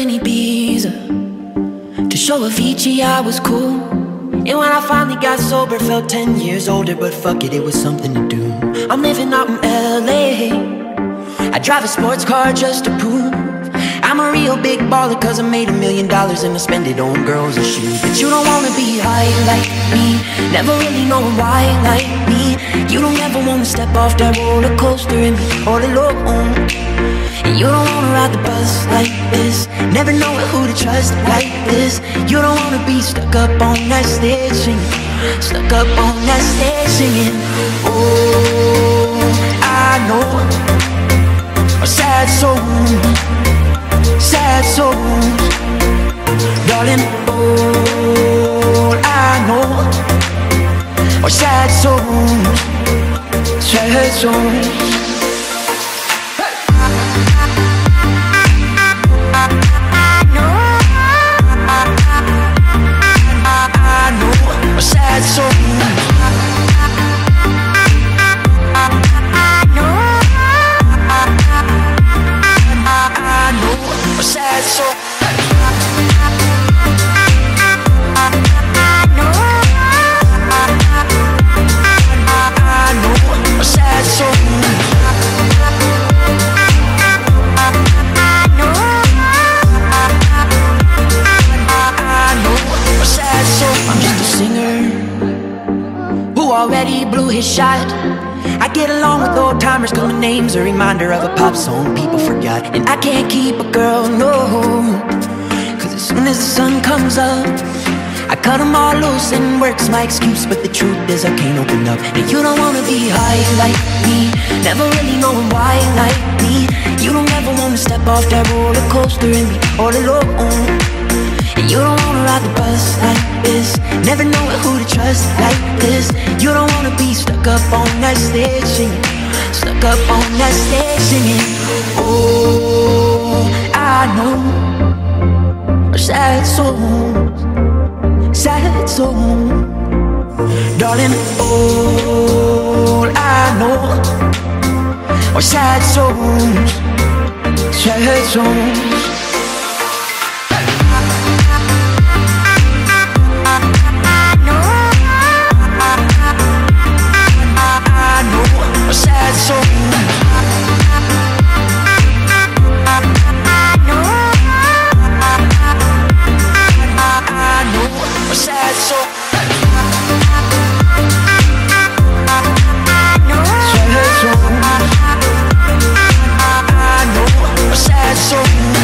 in Ibiza to show Avicii I was cool. And when I finally got sober, felt 10 years older, but fuck it, it was something to do. I'm living out in LA, I drive a sports car just to prove I'm a real big baller, cause I made $1 million and I spend it on girls and shoes. But you don't wanna be high like me, never really knowing why like me. You don't ever wanna step off that roller coaster and be all alone. And you don't wanna ride the bus like this, never knowing who to trust like this. You don't wanna be stuck up on that stage singing, stuck up on that stage singing. Oh, I know a sad soul, sad souls, darling. All I know are sad souls, sad souls. Sad souls. Sad soul. Sad soul. I'm just a singer who already blew his shot. I get along with old timers cause my name's a reminder of a pop song people forgot. And I can't keep a girl, no, cause as soon as the sun comes up I cut them all loose and work's my excuse. But the truth is I can't open up. And you don't wanna be high like me, never really knowing why like me. You don't ever wanna step off that roller coaster and be all alone. And you don't wanna ride the bus like this, never knowing who to trust like this. You don't wanna be stuck up on that stage singing, stuck up on that stage singing. Oh, I know sad souls, sad souls, darling. All I know are sad souls, sad souls. Sad soul. Sad soul. Sad soul.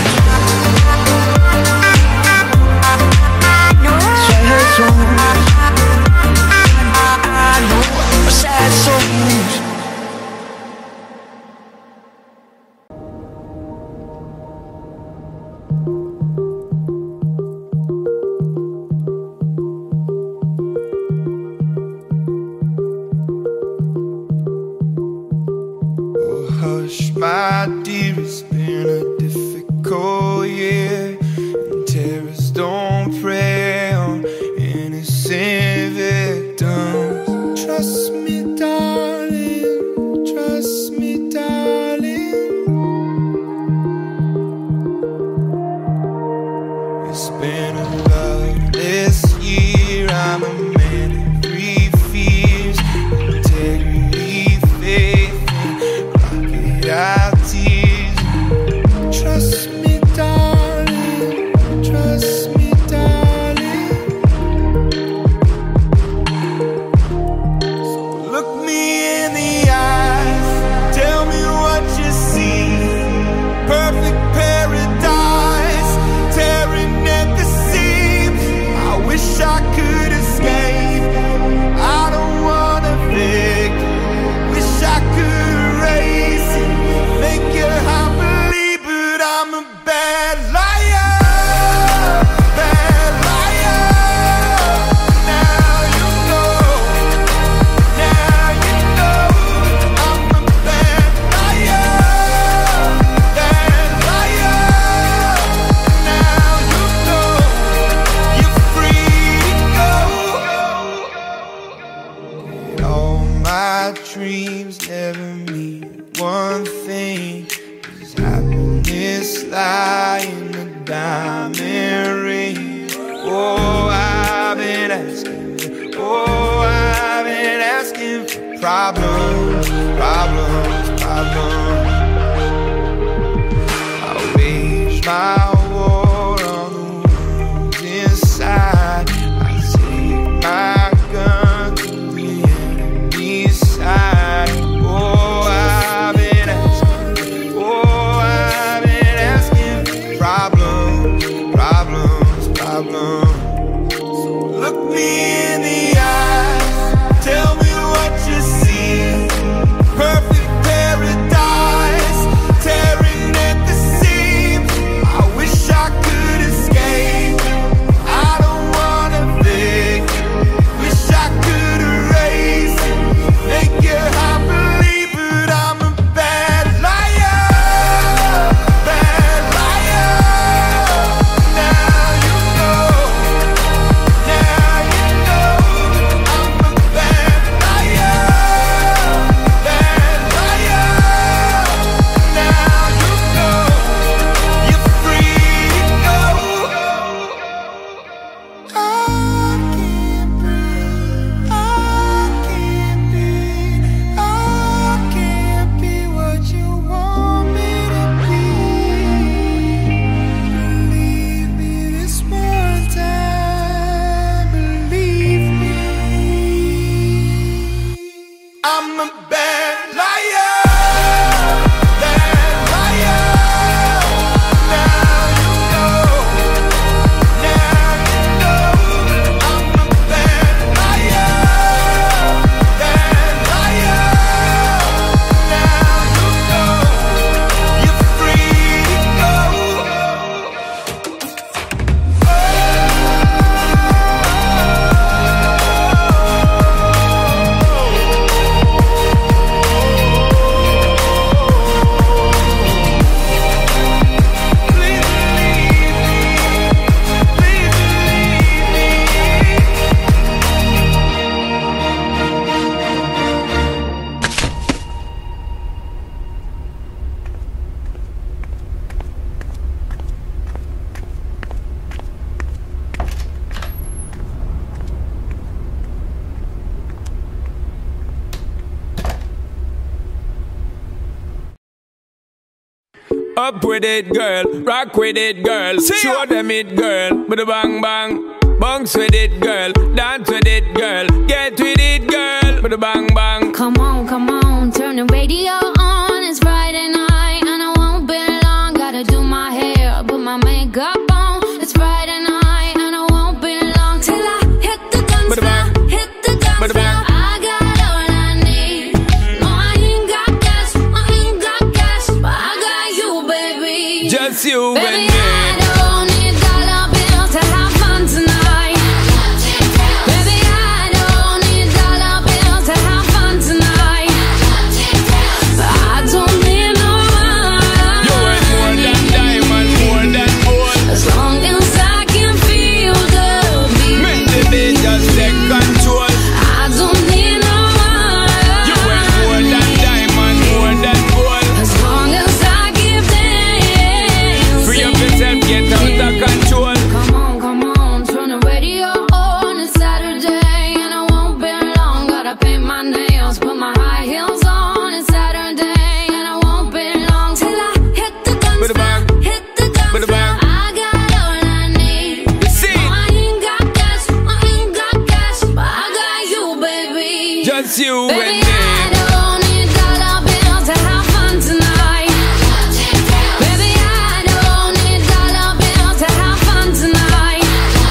My dear, it's been a difficult year, and terrorists don't prey on innocent victims. Trust me, darling, trust me, darling. It's been a loveless year. I'm a man of three fears: integrity, faith, and out tears. Trust me, darling, trust me, darling. So look me in the eyes, tell me what you see. Perfect paradise, tearing at the seams. I wish I could escape, I don't wanna fake. Wish I could erase it, make your heart believe, but I'm a bad liar, bad liar. Now you know, now you know, I'm a bad liar, bad liar. Now you know, you're free to go. All my dreams never mean one thing, 'cause happiness lie in the dime. problems, problems, problems. I wage my war on the wounds inside. I take my gun to the enemy's side. Oh, I've been asking, problems, problems, problems. Look me in the eyes, tell me what you see. Perfect paradise, tearing at the seams. I wish I could escape, I don't wanna think. Wish I could erase it, make your heart believe, but I'm a bad liar, bad liar. Now you know, now you know, I'm a bad liar, bad liar. Now you know, you're free to go. I can't breathe, I can't be, I can't be what you want me to be. Believe me this one time, believe me. I'm a bad liar, bad liar. Now you know, now you know, I'm a bad liar, bad liar. Now you know, you're free to go. Please believe me, please believe me. Up with it, girl. Rock with it, girl. Show them it, girl. With a bang bang. Bounce with it, girl. Dance with it, girl. Get with it, girl. With a bang bang. Come on, turn the radio on. It's Friday night and I won't be long. Gotta do my hair, put my makeup on. It's Friday night and I won't be long till I hit the dance floor, hit the dance floor. I got all I need. No, I ain't got cash, but I got you, baby. Just you and Baby, me. I don't need dollar bills to have fun tonight. Baby, I don't need dollar bills to have fun tonight. I don't need no money. You ain't more than diamond, more than gold. As long as I can feel the Make beat. the beat just take control. I don't need no You ain't money. more than diamond, more than gold. As long as I keep dancing. Free up yourself, get out of control. Come on, turn the radio on. It's Saturday and I won't be long. Gotta paint my nails, put my high heels on. It's Saturday and I won't be long till I hit the dance With a floor, bang. hit the dance With a floor. bang. I got all I need. See, No, I ain't got cash, but I got you, baby. just you Baby, and I me. don't need dollar bills to have fun tonight. Baby, I don't need dollar bills to have fun tonight.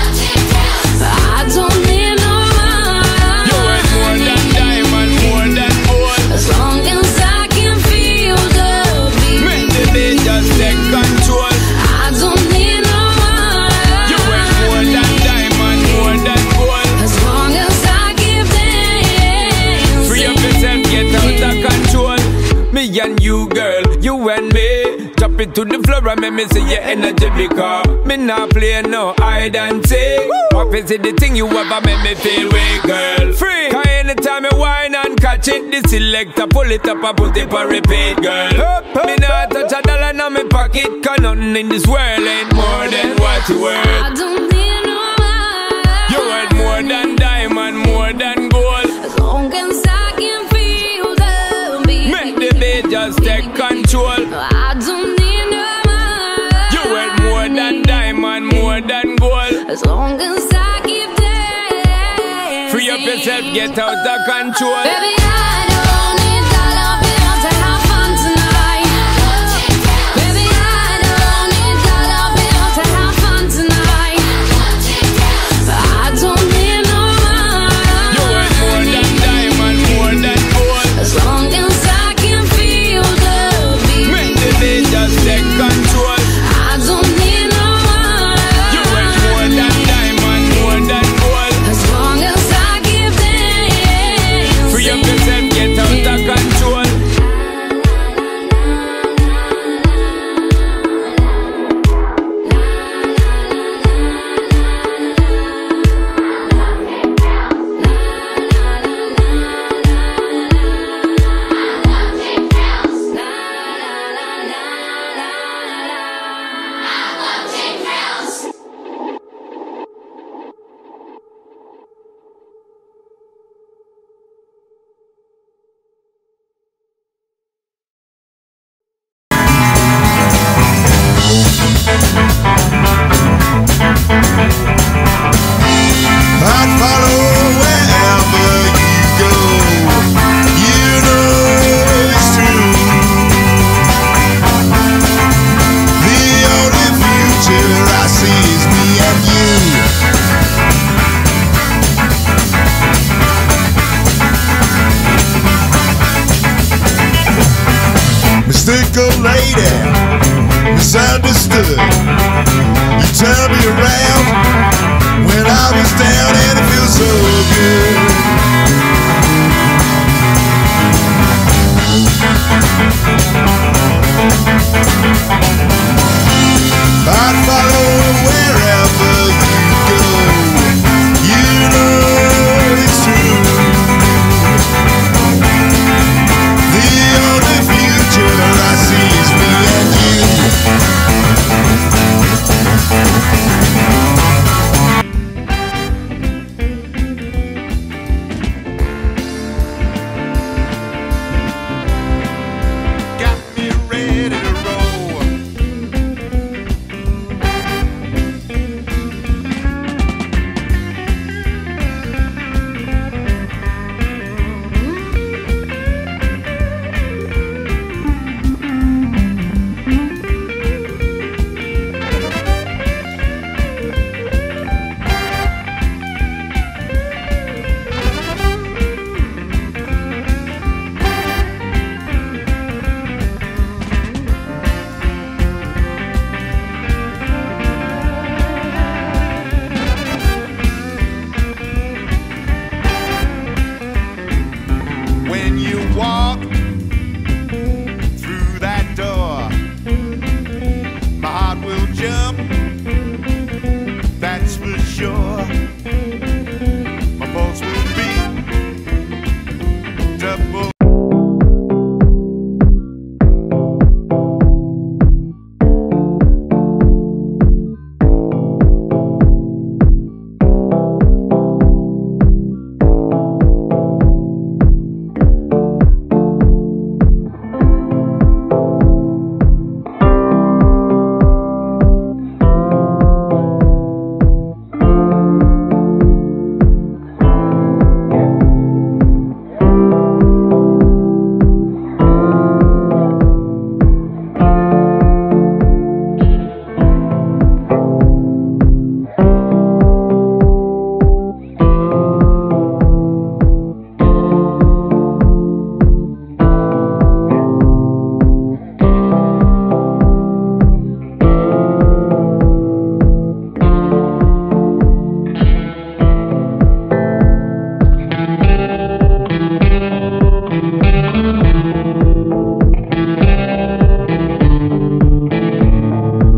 I don't need no You ain't more money. than diamond, more than gold. As long as I can feel the Make beat. the beat just take control. I don't need no You ain't more than money. diamond, more than gold. As long as I keep dancing. Free up yourself, get out of control. Me and you, girl, you and me. Drop it to the floor and make me see your energy because me not play no hide and seek. What is it the thing you ever make me feel way, girl? Free. Cause anytime you whine and catch it, the selector pull it up and put it for repeat, girl. Me not touch a dollar in my pocket, cause nothing in this world ain't more than what you worth. I don't need no money. You worth more than diamond, more than gold. As long as I can feel just take control. I don't need no money. You want more than diamond, more than gold. As long as I keep dancing. Free up yourself, get out of control. Baby, I don't need dollar bills to have fun tonight. Baby, I don't need dollar bills to have fun tonight. I don't need no money. You want more than diamond, more than gold. As long as I can feel the beat. Make the beat just take control. I don't need no money. You want more than diamond, more than gold. As long as I keep dancing. Free up yourself, get out of control. I'd follow wherever you go. You know it's true. The only future I see is me and you. Mystical lady, misunderstood. You turn me around when I was down and it feels so good.